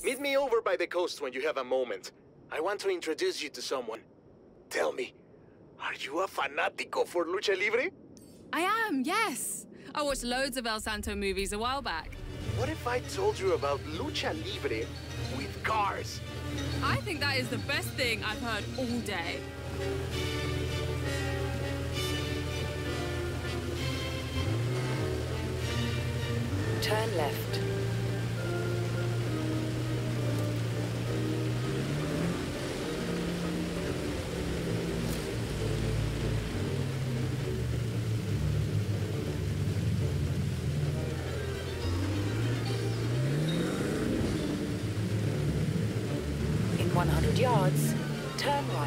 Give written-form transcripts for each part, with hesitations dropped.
Meet me over by the coast when you have a moment. I want to introduce you to someone. Tell me, are you a fanático for Lucha Libre? I am, yes. I watched loads of El Santo movies a while back. What if I told you about Lucha Libre with cars? I think that is the best thing I've heard all day. Turn left. In 100 yards, turn right.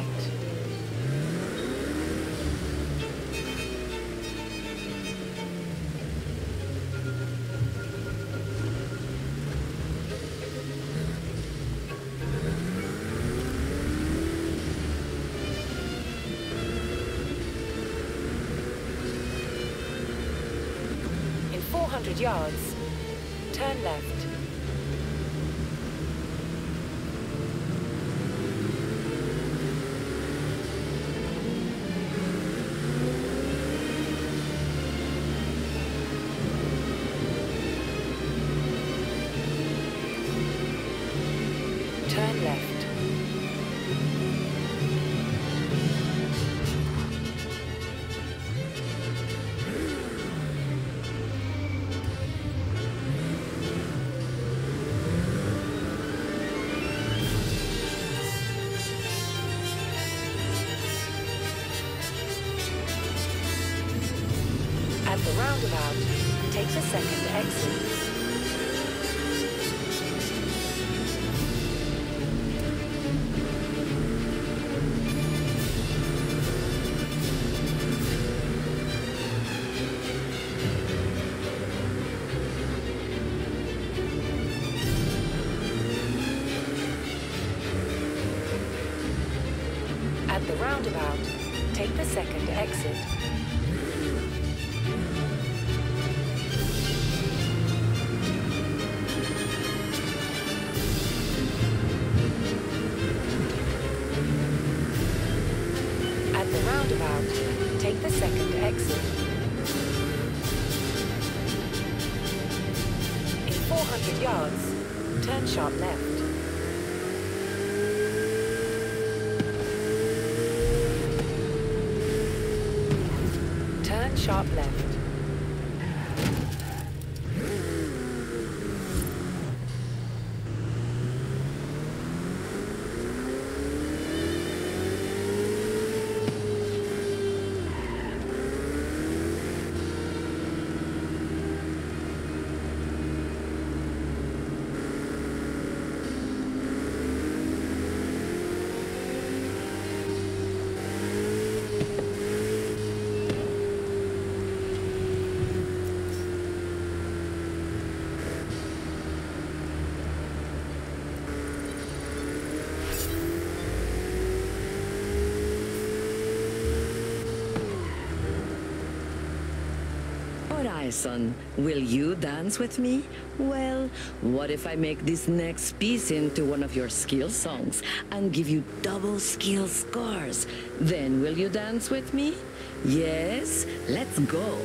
In 400 yards, turn left. Turn left. At the roundabout, take the second exit. At the roundabout, take the second exit. At the roundabout, take the second exit. In 400 yards, turn sharp left. Turn sharp left. Son, will you dance with me? Well, what if I make this next piece into one of your skill songs and give you double skill scores? Then will you dance with me? Yes? Let's go.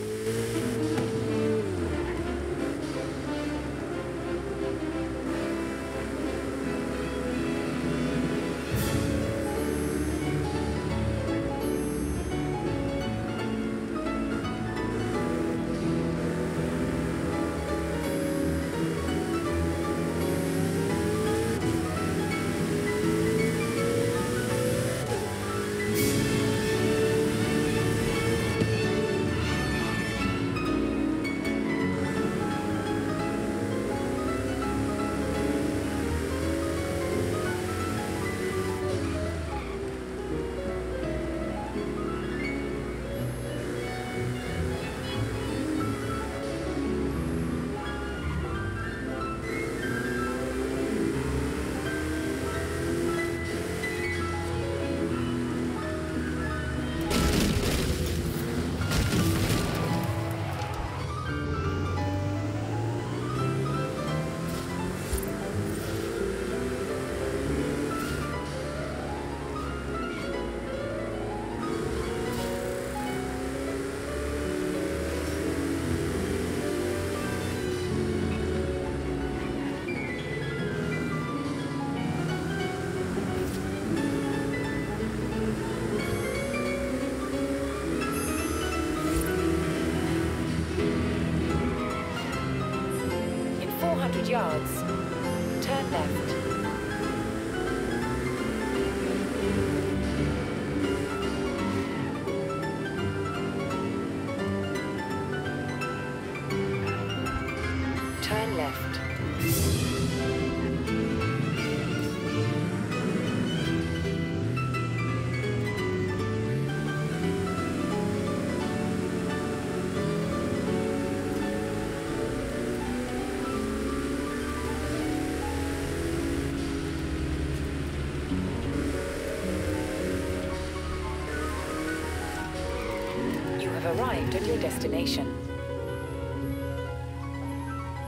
200 yards. Turn left. Turn left. You have arrived at your destination.